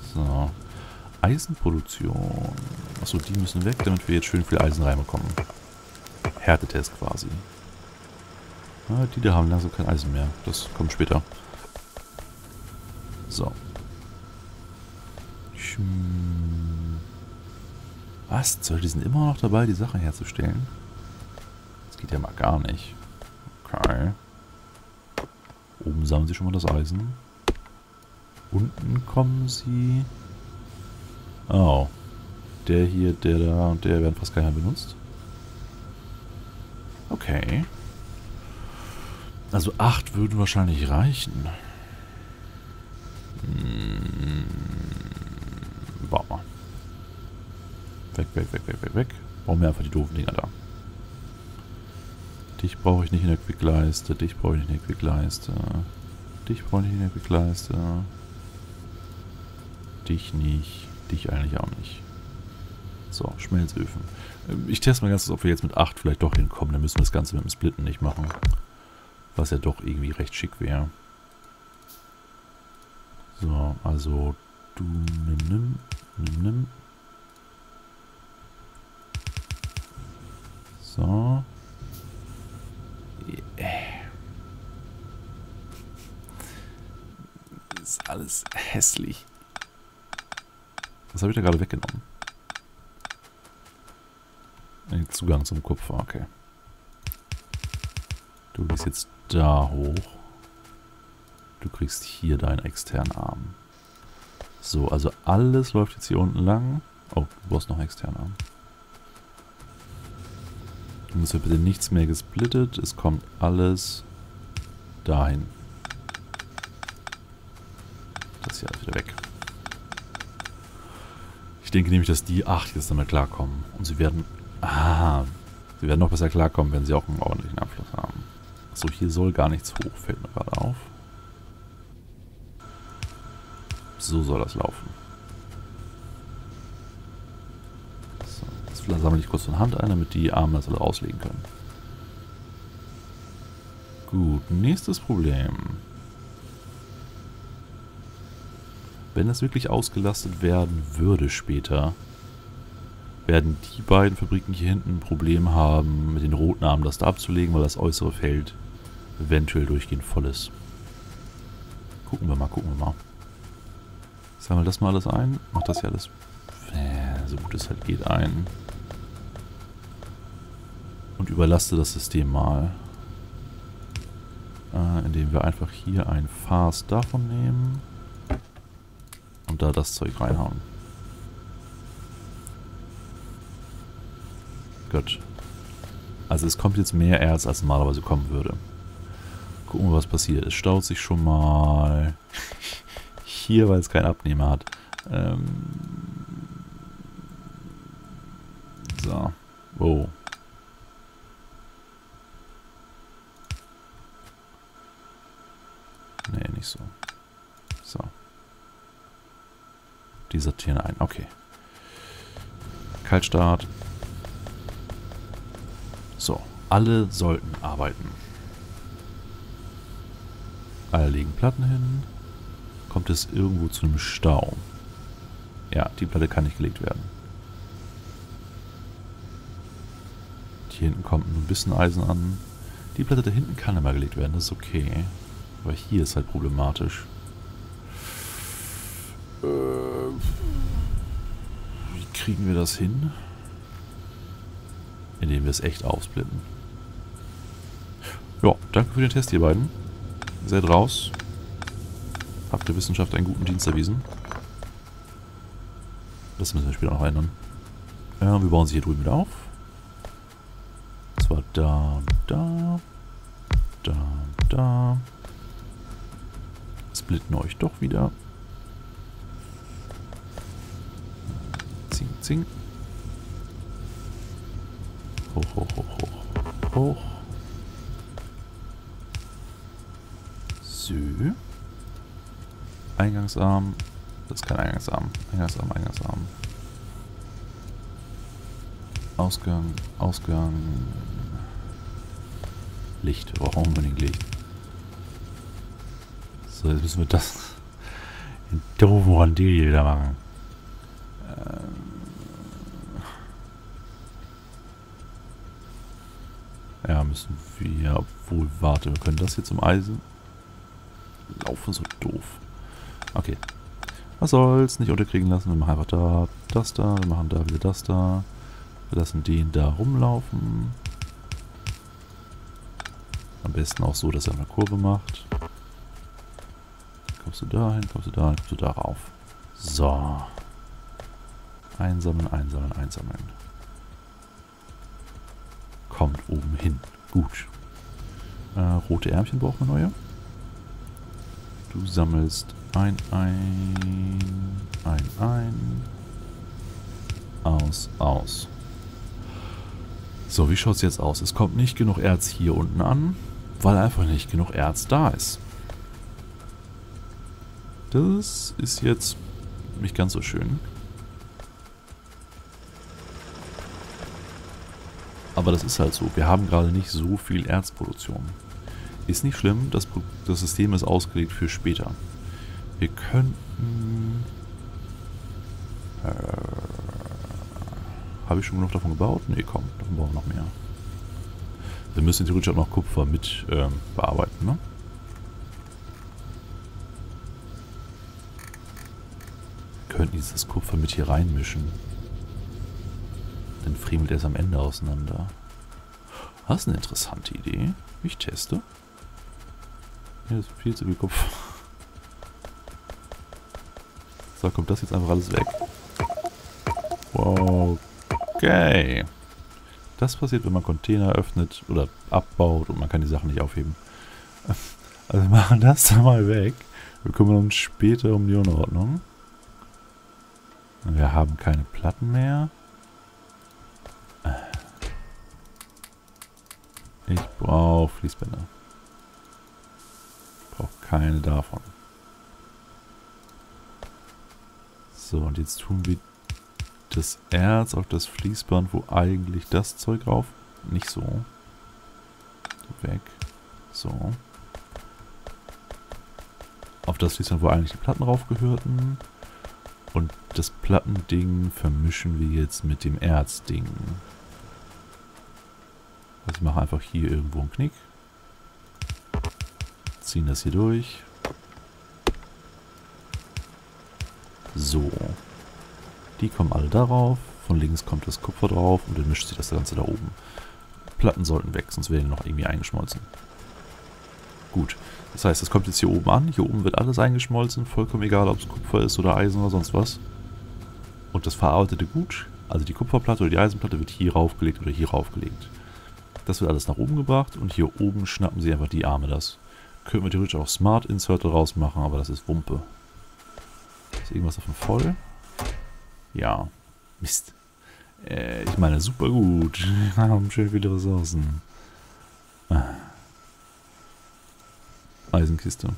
So. Eisenproduktion. Achso, die müssen weg, damit wir jetzt schön viel Eisen reinbekommen. Härtetest quasi. Ah, die da haben langsam kein Eisen mehr. Das kommt später. So. Was? Die sind immer noch dabei, die Sachen herzustellen? Das geht ja mal gar nicht. Okay. Oben sammeln sie schon mal das Eisen. Unten kommen sie... Oh. Der hier, der da und der werden fast keiner benutzt. Okay. Also 8 würden wahrscheinlich reichen. Bauen wir. Weg, weg, weg, weg, weg, weg. Bauen wir einfach die doofen Dinger da. Dich brauche ich nicht in der Quickleiste. Dich brauche ich nicht in der Quickleiste. Dich brauche ich nicht in der Quickleiste. Dich nicht. Dich eigentlich auch nicht. So, Schmelzöfen. Ich teste mal ganz kurz, ob wir jetzt mit 8 vielleicht doch hinkommen. Dann müssen wir das Ganze mit dem Splitten nicht machen. Was ja doch irgendwie recht schick wäre. So, also du nimm. So. Ist alles hässlich. Was habe ich da gerade weggenommen? Den Zugang zum Kupfer, okay. Du gehst jetzt da hoch. Du kriegst hier deinen externen Arm. So, also alles läuft jetzt hier unten lang. Oh, du brauchst noch einen externen Arm. Dann wird bitte nichts mehr gesplittet. Es kommt alles dahin. Das hier alles wieder weg. Ich denke nämlich, dass die 8 jetzt damit klarkommen. Und sie werden... Ah, sie werden noch besser klarkommen, wenn sie auch einen ordentlichen Abschluss haben. Achso, hier soll gar nichts hoch, fällt mir gerade auf. So soll das laufen. So, jetzt sammle ich kurz von Hand ein, damit die Arme das alle auslegen können. Gut, nächstes Problem. Wenn das wirklich ausgelastet werden würde später, werden die beiden Fabriken hier hinten ein Problem haben, mit den roten Armen das da abzulegen, weil das äußere Feld eventuell durchgehend voll ist. Gucken wir mal, gucken wir mal. Sammeln wir das mal alles ein. Macht das ja alles so gut es halt geht ein. Und überlaste das System mal. Indem wir einfach hier ein Fass davon nehmen. Und da das Zeug reinhauen. Gut. Also es kommt jetzt mehr Erz, als normalerweise kommen würde. Gucken wir, was passiert. Es staut sich schon mal hier, weil es keinen Abnehmer hat. So. Oh. Nee, nicht so. So. Die sortieren ein. Okay. Kaltstart. So. Alle sollten arbeiten. Alle legen Platten hin. Kommt es irgendwo zu einem Stau? Ja, die Platte kann nicht gelegt werden. Hier hinten kommt ein bisschen Eisen an. Die Platte da hinten kann immer gelegt werden, das ist okay. Aber hier ist halt problematisch. Wie kriegen wir das hin? Indem wir es echt aufsplitten. Ja, danke für den Test, ihr beiden. Seid raus. Habt der Wissenschaft einen guten Dienst erwiesen. Das müssen wir später noch ändern. Wir bauen sie hier drüben wieder auf. Und zwar da, da, da, da. Splitten euch doch wieder. Zing, zing. Hoch, hoch, hoch, hoch, hoch. So. Eingangsarm. Das ist kein Eingangsarm. Eingangsarm, Eingangsarm. Ausgang, Ausgang. Licht. Wir brauchen unbedingt Licht. So, jetzt müssen wir das... Den doofen Rondel wieder machen. Ja, müssen wir, obwohl, warte, wir können das hier zum Eisen. Laufen so doof. Okay. Was soll's, nicht unterkriegen lassen. Wir machen einfach da, das da, wir machen da wieder das da. Wir lassen den da rumlaufen. Am besten auch so, dass er eine Kurve macht. Kommst du da hin, kommst du da hin, kommst du darauf. So. Einsammeln, einsammeln, einsammeln. Kommt oben hin. Gut. Rote Ärmchen brauchen wir neue. Du sammelst ein. Aus. So, wie schaut es jetzt aus? Es kommt nicht genug Erz hier unten an, weil einfach nicht genug Erz da ist. Das ist jetzt nicht ganz so schön. Aber das ist halt so. Wir haben gerade nicht so viel Erzproduktion. Ist nicht schlimm, das System ist ausgelegt für später. Wir könnten... habe ich schon genug davon gebaut? Ne, komm, davon brauchen wir noch mehr. Wir müssen theoretisch auch noch Kupfer mit bearbeiten, ne? Wir könnten dieses Kupfer mit hier reinmischen. Dann friemelt er es am Ende auseinander. Das ist eine interessante Idee. Ich teste. Hier ist viel zu viel Kupfer. So, kommt das jetzt einfach alles weg. Wow. Okay. Das passiert, wenn man Container öffnet oder abbaut und man kann die Sachen nicht aufheben. Also wir machen das da mal weg. Wir kümmern uns später um die Unordnung. Wir haben keine Platten mehr. Ich brauche Fließbänder. Ich brauche keine davon. So, und jetzt tun wir das Erz auf das Fließband, wo eigentlich das Zeug drauf... Nicht so. Weg. So. Auf das Fließband, wo eigentlich die Platten drauf gehörten. Und das Plattending vermischen wir jetzt mit dem Erzding. Also ich mache einfach hier irgendwo einen Knick. Ziehen das hier durch. So. Die kommen alle darauf. Von links kommt das Kupfer drauf und dann mischt sich das Ganze da oben. Platten sollten weg, sonst werden die noch irgendwie eingeschmolzen. Gut. Das heißt, das kommt jetzt hier oben an. Hier oben wird alles eingeschmolzen. Vollkommen egal, ob es Kupfer ist oder Eisen oder sonst was. Und das verarbeitete Gut, also die Kupferplatte oder die Eisenplatte, wird hier raufgelegt oder hier raufgelegt. Das wird alles nach oben gebracht und hier oben schnappen sie einfach die Arme das. Können wir theoretisch auch Smart Inserter rausmachen, aber das ist Wumpe. Ist irgendwas davon voll? Ja. Mist. Ich meine, super gut. Wir haben schön viele Ressourcen. Eisenkiste.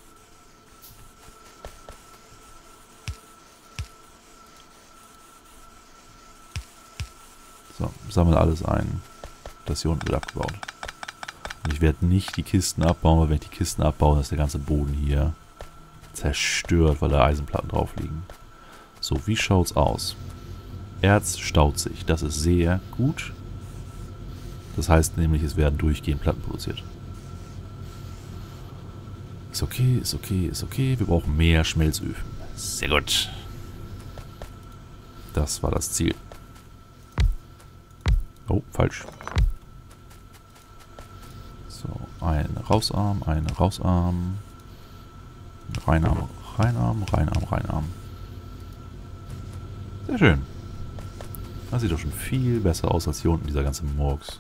So, sammle alles ein. Das hier unten wird abgebaut. Und ich werde nicht die Kisten abbauen, weil wenn ich die Kisten abbaue, ist der ganze Boden hier zerstört, weil da Eisenplatten drauf liegen. So, wie schaut's aus? Erz staut sich. Das ist sehr gut. Das heißt nämlich, es werden durchgehend Platten produziert. Ist okay, ist okay, ist okay. Wir brauchen mehr Schmelzöfen. Sehr gut. Das war das Ziel. Oh, falsch. So, ein Rausarm, ein Rausarm. Reinarm, Reinarm, Reinarm, Reinarm. Sehr schön. Das sieht doch schon viel besser aus als hier unten, dieser ganze Murks.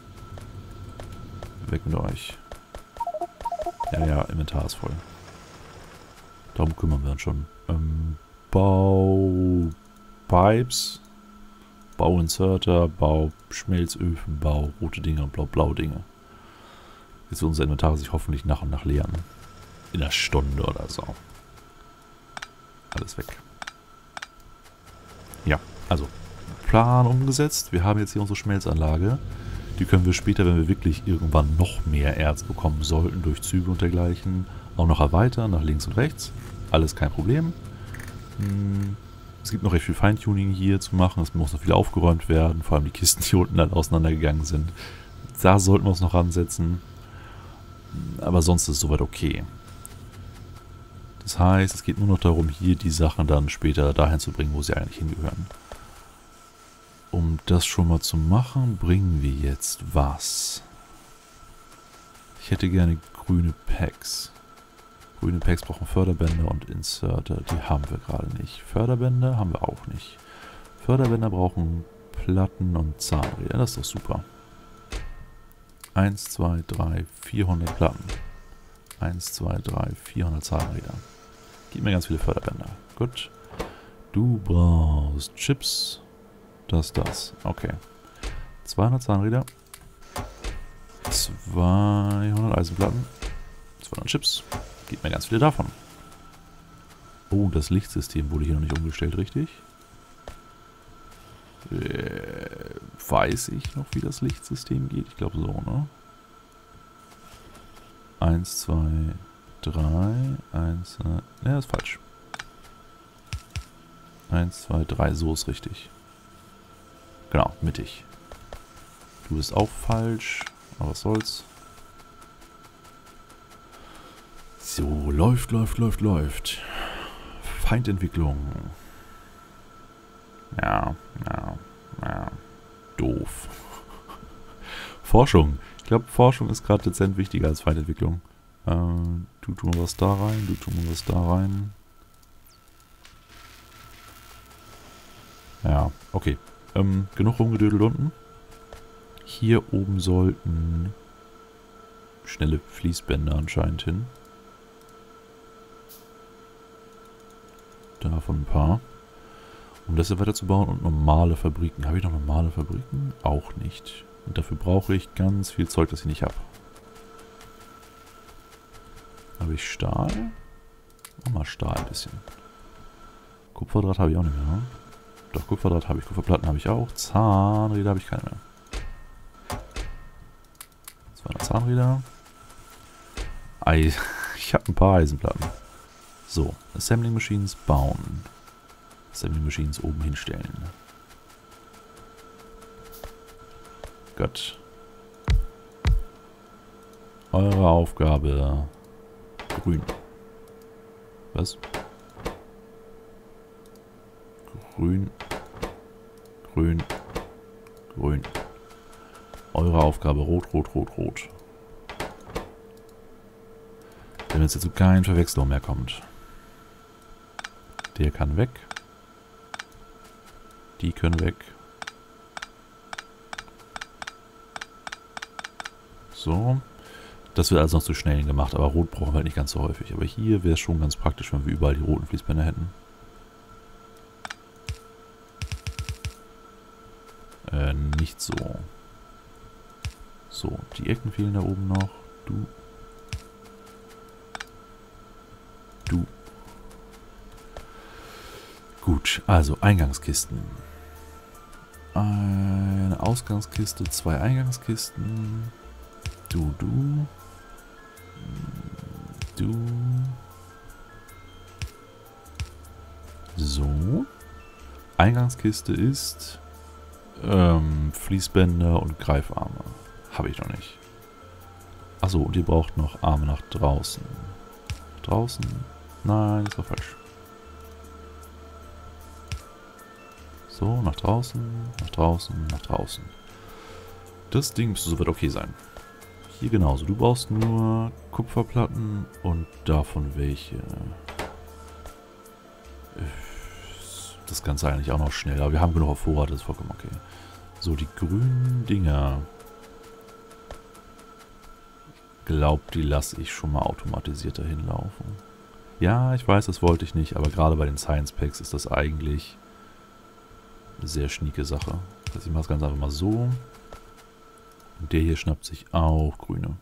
Weg mit euch. Ja, ja, Inventar ist voll. Darum kümmern wir uns schon. Baupipes, Bauinserter, Bauschmelzöfen, rote Dinge und blau Dinge. Jetzt wird unser Inventar sich hoffentlich nach und nach leeren. In einer Stunde oder so. Alles weg. Ja, also Plan umgesetzt. Wir haben jetzt hier unsere Schmelzanlage. Die können wir später, wenn wir wirklich irgendwann noch mehr Erz bekommen sollten, durch Züge und dergleichen, auch noch erweitern, nach links und rechts. alles kein Problem. Es gibt noch recht viel Feintuning hier zu machen. Es muss noch viel aufgeräumt werden. Vor allem die Kisten, die unten dann auseinandergegangen sind. Da sollten wir uns noch ransetzen. Aber sonst ist es soweit okay. Das heißt, es geht nur noch darum, hier die Sachen dann später dahin zu bringen, wo sie eigentlich hingehören. Um das schon mal zu machen, bringen wir jetzt was? Ich hätte gerne grüne Packs. Grüne Packs brauchen Förderbänder und Inserter. Die haben wir gerade nicht. Förderbänder haben wir auch nicht. Förderbänder brauchen Platten und Zahnräder. Das ist doch super. 1, 2, 3, 400 Platten. 1, 2, 3, 400 Zahnräder. Gib mir ganz viele Förderbänder. Gut. Du brauchst Chips. Das. Okay. 200 Zahnräder. 200 Eisenplatten. 200 Chips. Gib mir ganz viele davon. Oh, das Lichtsystem wurde hier noch nicht umgestellt, richtig? Weiß ich noch, wie das Lichtsystem geht? Ich glaube so, ne? 1, 2, 3, 1, 2, ne, das ist falsch. 1, 2, 3, so ist richtig. Genau, mittig. Du bist auch falsch, aber was soll's. So, läuft. Feindentwicklung. Ja. Doof. Forschung. Ich glaube, Forschung ist gerade dezent wichtiger als Feindentwicklung. Du tu mal was da rein, du tu mal was da rein. Ja, okay. Genug rumgedödelt unten. Hier oben sollten schnelle Fließbänder anscheinend hin. Davon ein paar. Um das hier weiterzubauen und normale Fabriken. Habe ich noch normale Fabriken? Auch nicht. Und dafür brauche ich ganz viel Zeug, das ich nicht habe. Habe ich Stahl? Mach mal Stahl ein bisschen. Kupferdraht habe ich auch nicht mehr. Ne? Doch, Kupferdraht habe ich. Kupferplatten habe ich auch. Zahnräder habe ich keine mehr. 200 Zahnräder. Ich habe ein paar Eisenplatten. So, Assembling Machines bauen. Assembling Machines oben hinstellen. Gut. Eure Aufgabe. Grün. Was? Grün. Eure Aufgabe rot. Wenn es jetzt zu keinen Verwechslung mehr kommt. Der kann weg. Die können weg. So. Das wird also noch zu schnell gemacht, aber rot brauchen wir halt nicht ganz so häufig. Aber hier wäre es schon ganz praktisch, wenn wir überall die roten Fließbänder hätten. Nicht so. So, die Ecken fehlen da oben noch. Du. Gut, also Eingangskisten. Eine Ausgangskiste, 2 Eingangskisten. Du. So. Eingangskiste ist Fließbänder und Greifarme. Habe ich noch nicht. Achso, und ihr braucht noch Arme nach draußen. Draußen? Nein, das war falsch. So, nach draußen. Das Ding müsste soweit okay sein. Hier genauso. Du brauchst nur Kupferplatten und davon welche. Das Ganze eigentlich auch noch schnell. Aber wir haben genug auf Vorrat, das ist vollkommen okay. So, die grünen Dinger. Ich glaube, die lasse ich schon mal automatisiert dahin laufen. Ja, ich weiß, das wollte ich nicht, aber gerade bei den Science Packs ist das eigentlich eine sehr schnieke Sache. Das heißt, ich mache das Ganze einfach mal so. Und der hier schnappt sich auch grüne.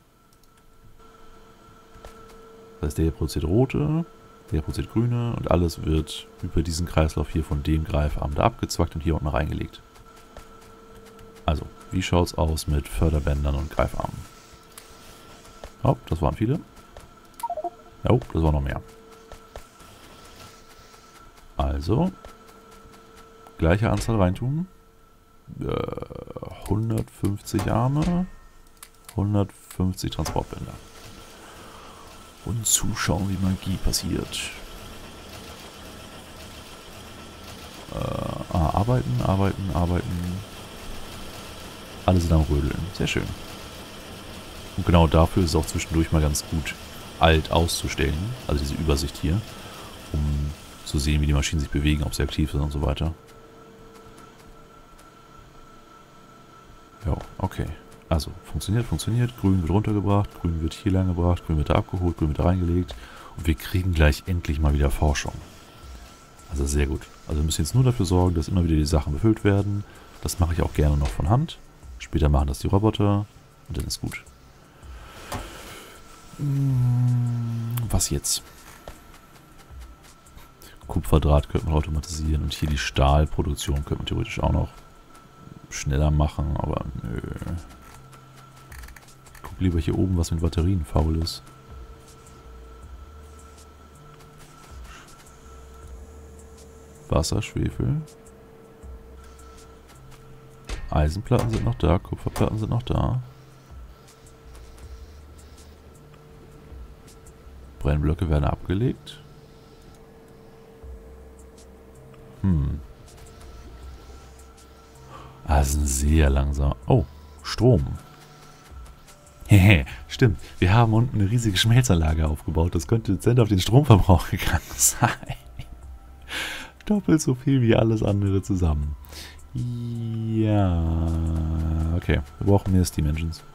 Das heißt, der hier produziert rote, der produziert grüne und alles wird über diesen Kreislauf hier von dem Greifarm da abgezwackt und hier unten reingelegt. Also, wie schaut's aus mit Förderbändern und Greifarmen? Oh, das waren viele. Oh, das war noch mehr. Also, gleiche Anzahl reintun. 150 Arme, 150 Transportbänder. Und zuschauen, wie Magie passiert. Arbeiten, arbeiten, arbeiten. Alle sind am Rödeln. Sehr schön. Und genau dafür ist es auch zwischendurch mal ganz gut, alt auszustellen. Also diese Übersicht hier. Um zu sehen, wie die Maschinen sich bewegen, ob sie aktiv sind und so weiter. Ja, okay. Also, funktioniert, funktioniert. Grün wird runtergebracht, grün wird hier lang gebracht, grün wird da abgeholt, grün wird da reingelegt. Und wir kriegen gleich endlich mal wieder Forschung. Also sehr gut. Also wir müssen jetzt nur dafür sorgen, dass immer wieder die Sachen befüllt werden. Das mache ich auch gerne noch von Hand. Später machen das die Roboter und dann ist gut. Was jetzt? Kupferdraht könnte man automatisieren und hier die Stahlproduktion könnte man theoretisch auch noch schneller machen, aber nö. Ich gucke lieber hier oben, was mit Batterien faul ist. Wasser, Schwefel. Eisenplatten sind noch da, Kupferplatten sind noch da. Brennblöcke werden abgelegt. Ah, sind sehr langsam. Oh, Strom. Hehe, stimmt. Wir haben unten eine riesige Schmelzanlage aufgebaut. Das könnte dezent auf den Stromverbrauch gegangen sein. Doppelt so viel wie alles andere zusammen. Ja, okay. Wir brauchen mehr Steam Engines.